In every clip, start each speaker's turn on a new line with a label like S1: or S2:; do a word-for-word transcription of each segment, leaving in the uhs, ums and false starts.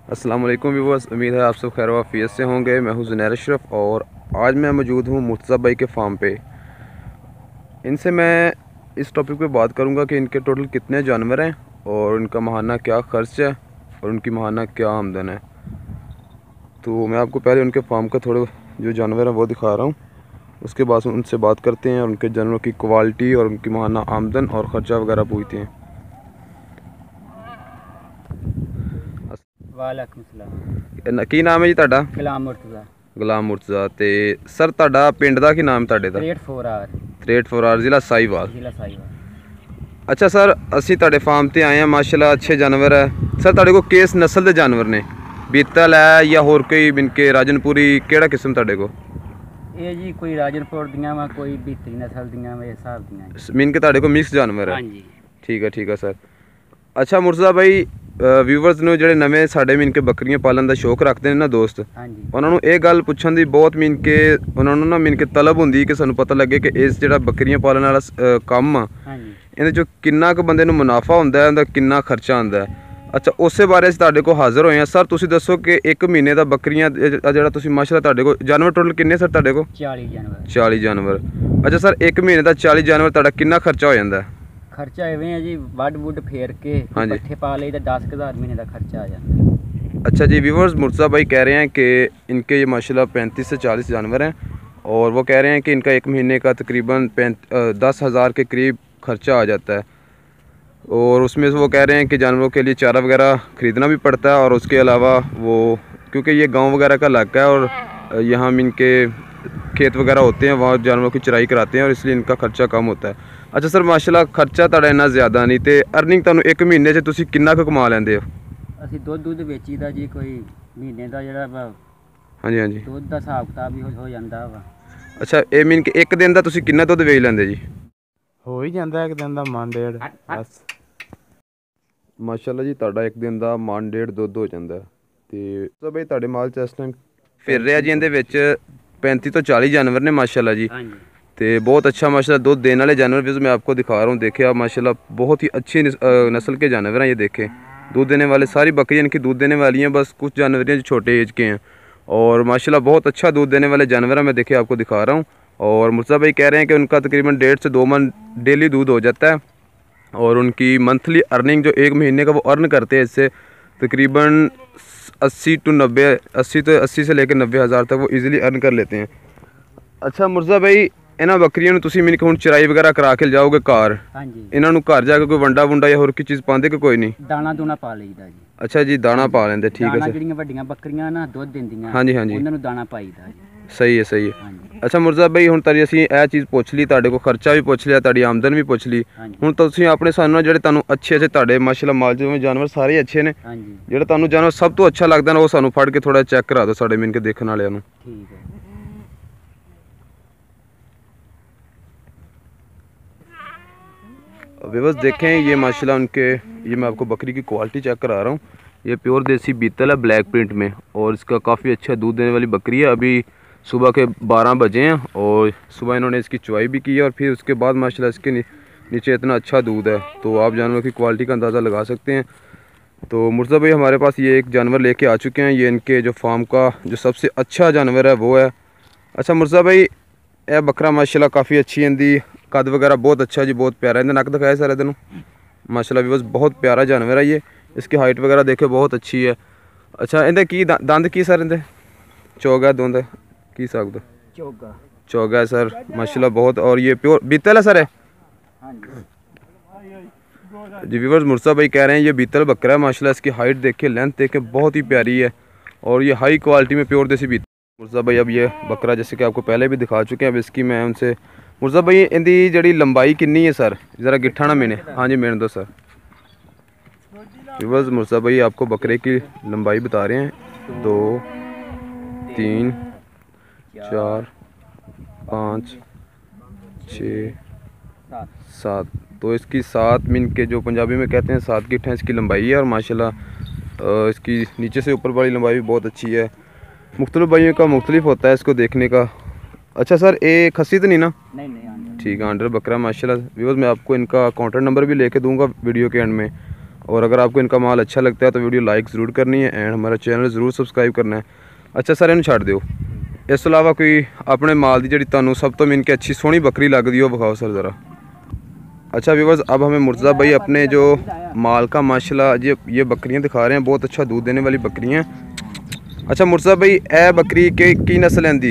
S1: अस्सलाम वालेकुम व्यूअर्स, उम्मीद है आप सब खैर वाफियत से होंगे। मैं हूं ज़ुनैर अशरफ और आज मैं मौजूद हूं मुर्तज़ा भाई के फार्म पे। इनसे मैं इस टॉपिक पे बात करूंगा कि इनके टोटल कितने जानवर हैं और उनका माहाना क्या ख़र्च है और उनकी माहाना क्या आमदन है। तो मैं आपको पहले उनके फार्म का थोड़े जो जानवर हैं वो दिखा रहा हूँ, उसके बाद उनसे बात करते हैं और उनके जानवरों की क्वालिटी और उनकी माहाना आमदन और ख़र्चा वगैरह पूछते हैं।
S2: वालेकुम सलाम।
S1: की नाम है जी तुहाडा?
S2: गुलाम मुर्तज़ा।
S1: गुलाम मुर्तज़ा। ते सर तुहाडा पिंड दा की नाम तुहाडे दा?
S2: त्रेहठ फोर आर।
S1: त्रेहठ फोर आर, जिला साहिवाल।
S2: जिला साहिवाल।
S1: अच्छा सर, असी तुहाडे फार्म ते आए हैं, माशाल्लाह अच्छे जानवर है। सर तुहाडे को किस नस्ल के जानवर ने? बीतल है या होर कोई मिनके राजनपुरी, केड़ा किस्म तुहाडे को?
S2: ये जी कोई राजनपुर दियां वा, कोई बीतली नस्ल दियां वा, इस हिसाब दियां।
S1: मिनके तुहाडे को मिक्स जानवर है?
S2: हाँ जी। ठीक
S1: है ठीक है सर। अच्छा मुर्तज़ा भाई, व्यूवर्स ਨੂੰ ਜਿਹੜੇ ਨਵੇਂ ਸਾਡੇ ਮੀਨ ਕੇ ਬੱਕਰੀਆਂ ਪਾਲਣ ਦਾ ਸ਼ੌਕ ਰੱਖਦੇ ਨੇ ਨਾ ਦੋਸਤ, ਉਹਨਾਂ ਨੂੰ ਇਹ ਗੱਲ ਪੁੱਛਣ ਦੀ ਬਹੁਤ ਮੀਨ ਕੇ ਉਹਨਾਂ ਨੂੰ ਨਾ ਮੀਨ ਕੇ ਤਲਬ ਹੁੰਦੀ ਕਿ ਸਾਨੂੰ ਪਤਾ ਲੱਗੇ ਕਿ ਇਸ ਜਿਹੜਾ ਬੱਕਰੀਆਂ ਪਾਲਣ ਵਾਲਾ ਕੰਮ ਆ ਇਹਦੇ ਚੋਂ ਕਿੰਨਾ ਕੁ ਬੰਦੇ ਨੂੰ ਮੁਨਾਫਾ ਹੁੰਦਾ ਹੈ, ਉਹਦਾ ਕਿੰਨਾ ਖਰਚਾ ਆਉਂਦਾ ਹੈ। ਅੱਛਾ, ਉਸੇ ਬਾਰੇ ਅਸੀਂ ਤੁਹਾਡੇ ਕੋਲ ਹਾਜ਼ਰ ਹੋਏ ਹਾਂ। ਸਰ ਤੁਸੀਂ ਦੱਸੋ ਕਿ ਇੱਕ ਮਹੀਨੇ ਦਾ ਬੱਕਰੀਆਂ ਜਿਹੜਾ ਤੁਸੀਂ ਮਾਸ਼ਾਅੱਲਾ ਤੁਹਾਡੇ ਕੋਲ ਜਾਨਵਰ ਟੋਟਲ ਕਿੰਨੇ ਸਰ ਤੁਹਾਡੇ ਕੋਲ? ਚਾਲੀ ਜਾਨਵਰ। ਚਾਲੀ ਜਾਨਵਰ। ਅੱਛਾ ਸਰ, ਇੱਕ ਮਹੀਨੇ ਦਾ ਚਾਲੀ ਜਾਨਵਰ ਤੁਹਾਡਾ ਕਿੰਨਾ ਖਰਚਾ ਹੋ ਜਾਂਦਾ ਹੈ? खर्चा इवें है जी, वड वुड फेर के पट्ठे पा ले तो दस हज़ार महीने का खर्चा आ जाता है। अच्छा जी व्यूवर्स, मुर्तज़ा भाई कह रहे हैं कि इनके ये माशाल्लाह पैंतीस से चालीस जानवर हैं और वो कह रहे हैं कि इनका एक महीने का तकरीबन दस हज़ार के करीब खर्चा आ जाता है। और उसमें से वो कह रहे हैं कि जानवरों के लिए चारा वगैरह ख़रीदना भी पड़ता है और उसके अलावा वो क्योंकि ये गाँव वगैरह का इलाका है और यहाँ इनके खेत वगैरह होते हैं, वहाँ जानवरों की चराई कराते हैं और इसलिए इनका खर्चा कम होता है। अच्छा सर, माशाल्लाह खर्चा तुहाडा इन्ना ज़्यादा नहीं, तो अर्निंग तुहानू एक महीने च तुसीं किन्ना कुछ कमा लैंदे हो?
S2: ਅਸੀਂ ਦੁੱਧ ਦੁੱਧ ਵੇਚੀਦਾ ਜੀ, ਕੋਈ ਮਹੀਨੇ ਦਾ ਜਿਹੜਾ ਵਾ
S1: ਹਾਂਜੀ ਹਾਂਜੀ
S2: ਦੁੱਧ ਦਾ ਹਿਸਾਬ ਕਿਤਾਬ ਹੀ ਹੋ ਜਾਂਦਾ ਵਾ।
S1: ਅੱਛਾ, ਇਹ ਮੀਨ ਕਿ ਇੱਕ ਦਿਨ ਦਾ ਤੁਸੀਂ ਕਿੰਨਾ ਦੁੱਧ ਵੇਚ ਲੈਂਦੇ ਜੀ?
S3: ਹੋ ਹੀ ਜਾਂਦਾ ਇੱਕ ਦਿਨ ਦਾ ਮਨ ਡੇਢ ਬਸ।
S1: ਮਾਸ਼ਾਅੱਲਾ ਜੀ, ਤੁਹਾਡਾ ਇੱਕ ਦਿਨ ਦਾ ਮਨ ਡੇਢ ਦੁੱਧ ਹੋ ਜਾਂਦਾ। ਤੇ ਸੋ ਬਈ ਤੁਹਾਡੇ ਮਾਲ ਚ ਇਸ ਟਾਈਮ ਫਿਰ ਰਿਹਾ ਜੀ, ਇਹਦੇ ਵਿੱਚ पैंतीस तो चालीस जानवर ने माशाल्लाह जी। तो बहुत अच्छा माशाल्लाह दूध देने वाले जानवर भी मैं आपको दिखा रहा हूँ। देखे आप माशाल्लाह बहुत ही अच्छी नस्ल के जानवर हैं ये। देखें दूध देने वाले सारी बकरियाँ इनकी दूध देने वाली हैं, बस कुछ जानवर हैं जो छोटे एज के हैं और माशाल्लाह बहुत अच्छा दूध देने वाले जानवर हैं। मैं देखे आपको दिखा रहा हूँ। और मुर्तज़ा भाई कह रहे हैं कि उनका तकरीबन डेढ़ से दो मन डेली दूध हो जाता है और उनकी मंथली अर्निंग जो एक महीने का वो अर्न करते हैं इससे तकरीबन अस्सी टू नब्बे अस्सी तो अस्सी से लेकर नब्बे हज़ार तक वो इजीली अर्न कर लेते हैं। अच्छा मुर्तज़ा भाई, इन्होंने बकरियों में तुसीं मैंने हुण चराई वगैरह करा के जाओगे घर, इन्होंने घर जाके कोई वंडा वुंडा या होर कोई चीज़ पाते कि कोई नहीं?
S2: दाना दूना पा लईदा जी।
S1: अच्छा जी, दाना पा लेंदे, ठीक है।
S2: ਜਿਹੜੀਆਂ ਵੱਡੀਆਂ ਬੱਕਰੀਆਂ ਨਾ ਦੁੱਧ ਦਿੰਦੀਆਂ,
S1: हाँ जी हाँ जी,
S2: ਉਹਨਾਂ ਨੂੰ ਦਾਣਾ ਪਾਈਦਾ ਜੀ।
S1: सही है सही है। अच्छा मुर्तज़ा भाई, हुण तारी असीं ਇਹ चीज़ ਪੁੱਛ ਲਈ, ਤੁਹਾਡੇ ਕੋਲ ਖਰਚਾ ਵੀ ਪੁੱਛ ਲਿਆ, ਤੁਹਾਡੀ ਆਮਦਨ ਵੀ ਪੁੱਛ ਲਈ। ਹੁਣ ਤੁਸੀਂ ਆਪਣੇ ਸਾਨੂੰ ਜਿਹੜੇ ਤੁਹਾਨੂੰ ਅੱਛੇ ਅੱਛੇ ਤੁਹਾਡੇ ਮਾਸ਼ਾਅੱਲਾ ਮਾਲ ਜਿਵੇਂ ਜਾਨਵਰ ਸਾਰੇ ਅੱਛੇ ਨੇ, ਜਿਹੜਾ ਤੁਹਾਨੂੰ ਜਾਨਵਰ ਸਭ ਤੋਂ ਅੱਛਾ ਲੱਗਦਾ ਨਾ ਉਹ ਸਾਨੂੰ ਫੜ ਕੇ ਥੋੜਾ ਚੈੱਕ ਕਰਾ ਦਿਓ ਸਾਡੇ ਮਿਲ ਕੇ ਦੇਖਣ ਵਾਲਿਆਂ ਨੂੰ।
S2: ਠੀਕ ਹੈ।
S1: व्यूअर्स देखें ये माशाल्लाह उनके, ये मैं आपको बकरी की क्वालिटी चेक करा रहा हूँ। ये प्योर देसी बीतल है ब्लैक प्रिंट में और इसका काफ़ी अच्छा दूध देने वाली बकरी है। अभी सुबह के बारह बजे हैं और सुबह इन्होंने इसकी चुवाई भी की है और फिर उसके बाद माशाल्लाह इसके नीचे इतना अच्छा दूध है, तो आप जानवर की क्वालिटी का अंदाज़ा लगा सकते हैं। तो मुर्तज़ा भाई हमारे पास ये एक जानवर लेके आ चुके हैं, ये इनके जो फार्म का जो सबसे अच्छा जानवर है वो है। अच्छा मुर्तज़ा भाई, यह बकरा माशाल्लाह काफ़ी अच्छी इनकी कद वगैरह बहुत अच्छा जी, बहुत प्यारा। इन्हें नक दिखाया सर इधर माशाल्लाह भी बस बहुत प्यारा जानवर है ये। इसकी हाइट वगैरह देखे बहुत अच्छी है। अच्छा इन्हें की दंद की सर इन्हें चौगा दुंद की सकता?
S2: चौगा
S1: चौगा है सर माशाल्लाह बहुत। और ये प्योर बीतल है सर है जी। व्यूअर्स मुर्तज़ा भाई कह रहे हैं ये बीतल बकरा है माशाल्लाह। इसकी हाइट देखे, लेंथ देखे बहुत ही प्यारी है और ये हाई क्वालिटी में प्योर देसी बीतल। मुर्तज़ा भाई अब ये बकरा जैसे कि आपको पहले भी दिखा चुके हैं, अब इसकी मैं उनसे मुर्तज़ा भाई इनकी जड़ी लंबाई कितनी है सर? ज़रा गिट्ठा ना मैंने, हाँ जी मैंने दो सर। व्यूअर्स मुर्तज़ा भाई आपको बकरे की लंबाई बता रहे हैं, दो तीन चार पाँच छः सात, तो इसकी सात मिन के जो पंजाबी में कहते हैं सात गिट्ठ हैं इसकी लंबाई है और माशाल्लाह इसकी नीचे से ऊपर वाली लंबाई भी बहुत अच्छी है। मुख्तलिफ भाइयों का मुख्तलिफ होता है इसको देखने का। अच्छा सर, ये खसी तो नहीं ना?
S2: नहीं नहीं,
S1: ठीक है, अंडर बकरा माशाल्लाह। व्यूअर्स मैं आपको इनका कॉन्टैक्ट नंबर भी लेके दूंगा वीडियो के एंड में। और अगर आपको इनका माल अच्छा लगता है तो वीडियो लाइक ज़रूर करनी है एंड हमारा चैनल ज़रूर सबसक्राइब करना है। अच्छा सर इन्हू छड़ दिओ, इस तो इलावा कोई अपने माल की जी तुहानू सब तो मीन के अच्छी सोहनी बकरी लगती हो विखाओ सर ज़रा। अच्छा व्यूअर्स, अब हमें मुर्तज़ा भाई अपने जो माल का माशाल्लाह ये ये बकरियां दिखा रहे हैं, बहुत अच्छा दूध देने वाली बकरियां। अच्छा मुर्तज़ा भाई ए बकरी के की नस्ल है दी?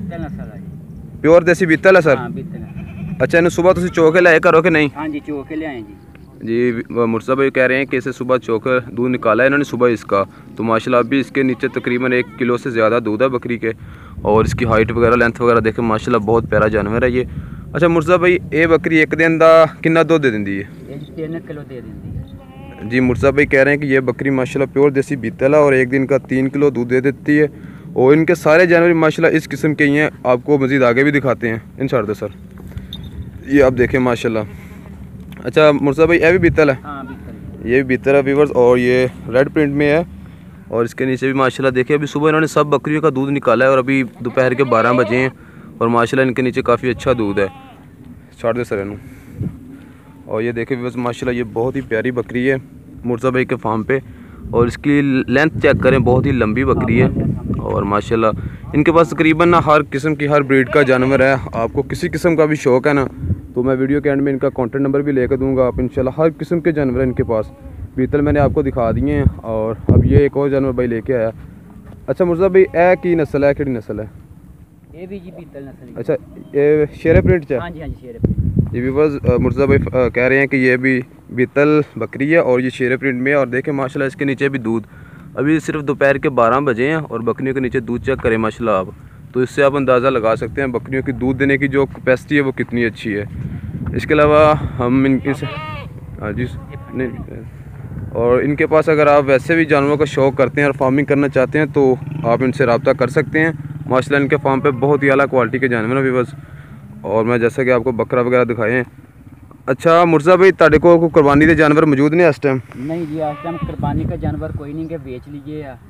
S1: प्योर देसी बीतल है सर? अच्छा इन्हें सुबह तुम चो के लाए करो कि नहीं?
S2: हाँ जी चो के लियाए जी।
S1: जी मुर्तज़ा भाई कह रहे हैं कि इसे सुबह चोकर दूध निकाला है इन्होंने सुबह इसका, तो माशाल्लाह अभी इसके नीचे तकरीबन एक किलो से ज़्यादा दूध है बकरी के, और इसकी हाइट वगैरह लेंथ वगैरह देखें माशाल्लाह बहुत प्यारा जानवर है ये। अच्छा मुर्तज़ा भाई ये बकरी एक दिन का कितना दूध दे दी है?
S2: तीन किलो दे दी है
S1: जी। मुर्तज़ा भाई कह रहे हैं कि ये बकरी माशाल्लाह प्योर देसी बीतल है और एक दिन का तीन किलो दूध दे देती है, और इनके सारे जानवर माशाल्लाह इस किस्म के ही हैं। आपको मज़ीद आगे भी दिखाते हैं इंशाअल्लाह सर, ये आप देखें माशाल्लाह। अच्छा मुर्तज़ा भाई ये भी बीतल है?
S2: हाँ बीतल,
S1: ये भी बीतल है व्यूअर्स, और ये रेड प्रिंट में है, और इसके नीचे भी माशाल्लाह देखिए अभी सुबह इन्होंने सब बकरियों का दूध निकाला है और अभी दोपहर के बारह बजे हैं, और माशाल्लाह इनके नीचे काफ़ी अच्छा दूध है। छाड़ दे सर इन्हू। और ये देखिए व्यूअर्स माशाल्लाह ये बहुत ही प्यारी बकरी है मुर्तज़ा भाई के फार्म पे, और इसकी लेंथ चेक करें बहुत ही लंबी बकरी है, और माशाल्लाह इनके पास तकरीबन ना हर किस्म की हर ब्रीड का जानवर है। आपको किसी किस्म का भी शौक़ है ना तो मैं वीडियो के एंड में इनका कॉन्टैक्ट नंबर भी लेकर दूंगा, आप इंशाल्लाह हर किस्म के जानवर इनके पास। बीतल मैंने आपको दिखा दिए हैं, और अब ये एक और जानवर भाई लेके आया। अच्छा मुर्तज़ा भाई ए की नस्ल है, किहड़ी नस्ल है?
S2: ये भी जी बीतल नस्ल।
S1: अच्छा ये शेरे प्रिंट है?
S2: हाँ जी हाँ जी शेरे प्रिंट।
S1: ये व्यूअर्स मुर्तज़ा भाई कह रहे हैं कि ये भी बीतल बकरी है और ये शेरे प्रिंट में है, और देखें माशाल्लाह इसके नीचे भी दूध, अभी सिर्फ दोपहर के बारह बजे हैं और बकरियों के नीचे दूध चेक करें माशाल्लाह आप, तो इससे आप अंदाज़ा लगा सकते हैं बकरियों की दूध देने की जो कैपेसिटी है वो कितनी अच्छी है। इसके अलावा हम इनके से हाँ जी नहीं, और इनके पास अगर आप वैसे भी जानवरों का शौक़ करते हैं और फार्मिंग करना चाहते हैं तो आप इनसे रब्ता कर सकते हैं। माशाल्लाह इनके फार्म पे बहुत ही आला क्वालिटी के जानवर हैं व्यूअर्स, और मैं जैसा कि आपको बकरा वगैरह दिखाए हैं। अच्छा मुर्तज़ा भाई ताड़े को कोई कुर्बानी के जानवर मौजूद नहीं इस टाइम?
S2: नहीं जी इस टाइम कुर्बानी का जानवर कोई नहीं के बेच लीजिए या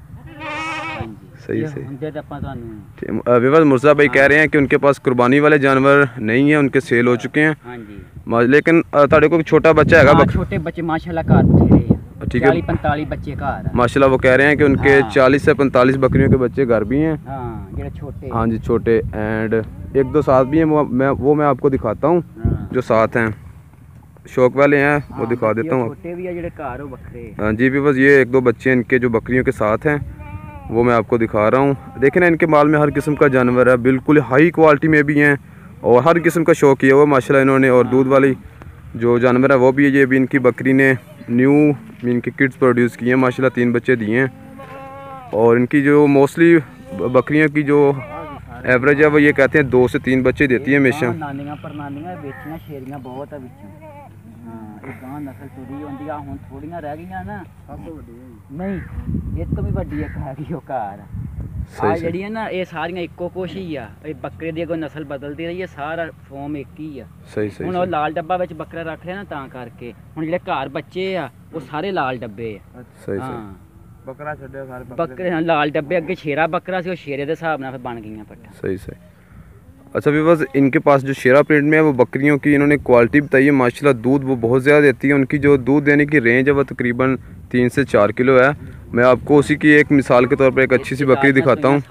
S1: सही सही व्यूअर्स मुर्तज़ा भाई कह रहे हैं कि उनके पास कुर्बानी वाले जानवर नहीं है, उनके सेल हो चुके हैं।
S2: हाँ जी,
S1: लेकिन ताड़े को छोटा बच्चा है?
S2: हाँ, छोटे बच्चे माशाल्लाह कार बथेरे हैं,
S1: ठीक है,
S2: चालीस पैंतालीस बच्चे घर
S1: माशाल्लाह। वो कह रहे हैं कि उनके
S2: हाँ।
S1: चालीस से पैंतालीस बकरियों के बच्चे घर भी हैं।
S2: हाँ, जो छोटे
S1: हाँ जी छोटे, एंड एक दो साथ भी हैं, वो मैं वो मैं आपको दिखाता हूँ। हाँ। जो साथ हैं शौक वाले हैं वो हाँ, दिखा देता हूँ।
S2: छोटे भी है घर हो बकरे।
S1: हाँ जी भी बस ये एक दो बच्चे इनके जो बकरियों के साथ हैं वो मैं आपको दिखा रहा हूँ। देखें ना इनके माल में हर किस्म का जानवर है, बिल्कुल हाई क्वालिटी में भी हैं, और हर किस्म का शौक किया हुआ माशाल्लाह इन्होंने। और दूध वाली जो जानवर है वो भी है, ये भी इनकी बकरी ने न्यू इनकी किड्स प्रोड्यूस किए हैं माशाल्लाह, तीन बच्चे दिए हैं। और इनकी जो मोस्टली बकरियों की जो एवरेज है वो ये कहते हैं दो से तीन बच्चे देती है हमेशा।
S2: नानियां परनानियां बेचियां शेरियां बहुत है विचों। हां एक गां नस्ल टुरी होंदी आ, हुन थोड़ियां रह गईयां ना, सब तो वड्डी नहीं ये तो भी वड्डी एक है कि ओ घर आ जेडी है ना, ये सारियां इक्को कोशी आ, ये बकरे दी कोई नस्ल बदलती रही है, सारा फॉर्म एक ही आ।
S1: सही सही
S2: हुन ओ लाल डब्बा विच बकरा रख लिया ना तां करके हुन जेडे घर बच्चे आ वो सारे लाल डब्बे आ।
S1: सही सही
S3: बकरा छड्डे सारे
S2: बकरे हाँ लाल डब्बे, अगे शेरा बकरा सी, शेरे के हिसाब नाल बन गई पट्टा।
S1: सही सही। अच्छा भी बस इनके पास जो शेरा प्रिंट में है वो बकरियों की इन्होंने क्वालिटी बताई है माशाल्लाह, दूध वो बहुत ज़्यादा देती है। उनकी जो दूध देने की रेंज है वो तकरीबन तीन से चार किलो है। मैं आपको उसी की एक मिसाल के तौर पर एक अच्छी सी बकरी दिखाता हूँ।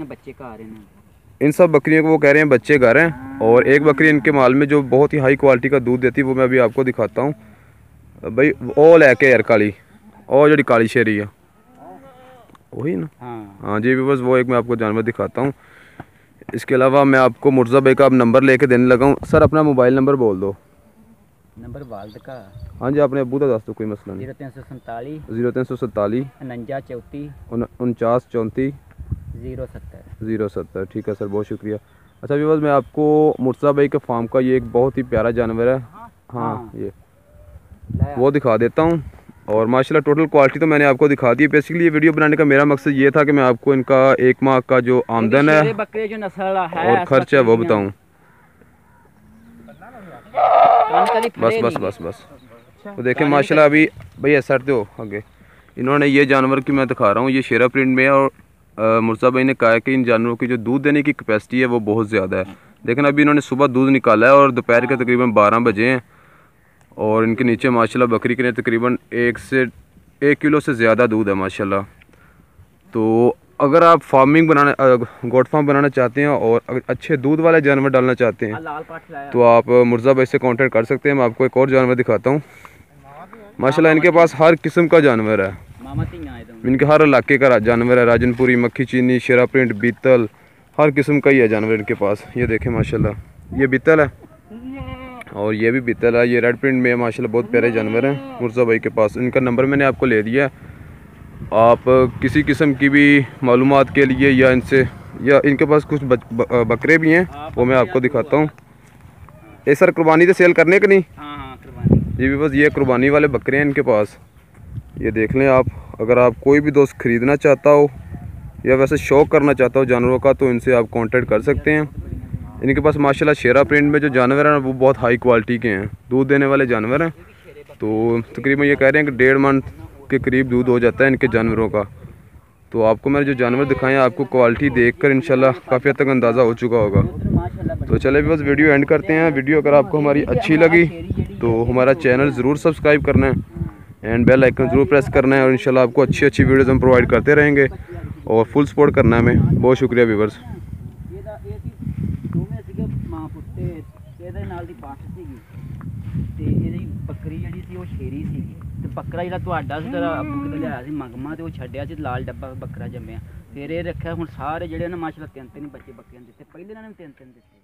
S1: इन सब बकरियों को वो कह रहे हैं बच्चे घर हैं, और एक बकरी इनके माल में जो बहुत ही हाई क्वालिटी का दूध देती है वो मैं अभी आपको दिखाता हूँ भाई। ओ लैके यार काली और जी काली शेरी है वही ना? हाँ हाँ जी बस वो एक मैं आपको जानवर दिखाता हूँ। इसके अलावा मैं आपको मुर्तज़ा भाई का अब नंबर लेके देने लगा हूँ। सर अपना मोबाइल नंबर बोल दो।
S2: नंबर वालद का?
S1: हाँ जी अपने अबू का दस दो, कोई मसला नहीं।
S2: जीरो तीन सौ सैंतालीस
S1: जीरो तीन सौ सैंतालीस
S2: उनंजा चौंती
S1: उनचास चौंतीस
S2: जीरो सत्तर
S1: जीरो सत्तर ठीक है सर, बहुत शुक्रिया। अच्छा भी बस मैं आपको मुर्तज़ा भाई के फार्म का ये एक बहुत ही प्यारा जानवर है, हाँ ये वो दिखा देता हूँ। और माशाल्लाह टोटल क्वालिटी तो मैंने आपको दिखा दी है। बेसिकली ये वीडियो बनाने का मेरा मकसद ये था कि मैं आपको इनका एक माह का जो आमदन है और खर्च है वो बताऊँ। बस बस बस बस तो देखें माशाल्लाह अभी भैया सर दो आगे, इन्होंने ये जानवर की मैं दिखा रहा हूँ, ये शेरा प्रिंट में है। और मुर्तज़ा भाई ने कहा है कि इन जानवरों की जो दूध देने की कैपेसिटी है वो बहुत ज़्यादा है। लेकिन अभी इन्होंने सुबह दूध निकाला है और दोपहर के तकरीबन बारह बजे हैं, और इनके नीचे माशाल्लाह बकरी के लिए तकरीबन एक से एक किलो से ज़्यादा दूध है माशाल्लाह। तो अगर आप फार्मिंग बनाना गोट फार्म बनाना चाहते हैं और अगर अच्छे दूध वाले जानवर डालना चाहते हैं तो आप मुर्जा भाई से कांटेक्ट कर सकते हैं। मैं आपको एक और जानवर दिखाता हूँ। माशाल्लाह इनके पास हर किस्म का जानवर है, इनके हर इलाके का जानवर है। राजनपुरी, मक्खी चीनी, शेरा प्रिंट, बीतल, हर किस्म का ही है जानवर इनके पास। ये देखें माशाल्लाह, ये बीतल है और ये भी बीतल है। ये रेड प्रिंट में माशाल्लाह बहुत प्यारे जानवर हैं मुर्जा भाई के पास। इनका नंबर मैंने आपको ले दिया है। आप किसी किस्म की भी मालूमात के लिए या इनसे या इनके पास कुछ बच, ब, बकरे भी हैं, वो मैं आपको दिखाता हूँ। ये सर कुर्बानी से सेल करने के नहीं? ये भी बस ये कुर्बानी वाले बकरे हैं इनके पास। ये देख लें आप। अगर आप कोई भी दोस्त ख़रीदना चाहता हो या वैसे शौक़ करना चाहता हो जानवरों का तो इनसे आप कांटेक्ट कर सकते हैं। इनके पास माशाल्लाह शेरा प्रिंट में जो जानवर हैं वो बहुत हाई क्वालिटी के हैं, दूध देने वाले जानवर हैं। तो तकरीबन ये कह रहे हैं कि डेढ़ मंथ के करीब दूध हो जाता है इनके जानवरों का। तो आपको मैंने जो जानवर दिखाए हैं आपको क्वालिटी देखकर इंशाल्लाह काफ़ी हद तक अंदाज़ा हो चुका होगा। तो चले बस वीडियो एंड करते हैं। वीडियो अगर आपको हमारी अच्छी लगी तो हमारा चैनल ज़रूर सब्सक्राइब करना है एंड बेल आइकन ज़रूर प्रेस करना है और इंशाल्लाह आपको अच्छी अच्छी वीडियोज़ हम प्रोवाइड करते रहेंगे और फुल सपोर्ट करना है हमें। बहुत शुक्रिया व्यूअर्स।
S2: बकरी जी सी शेरी सी ते बकरा जो अबू कि लिया मगमा तो छड्या लाल डब्बा बकरा जम्मिया। फिर ये रखा हूँ सारे जो माशाल्लाह तीन तीन बच्चे बकरियां दिते, पहले इन्होंने तीन तीन दिते।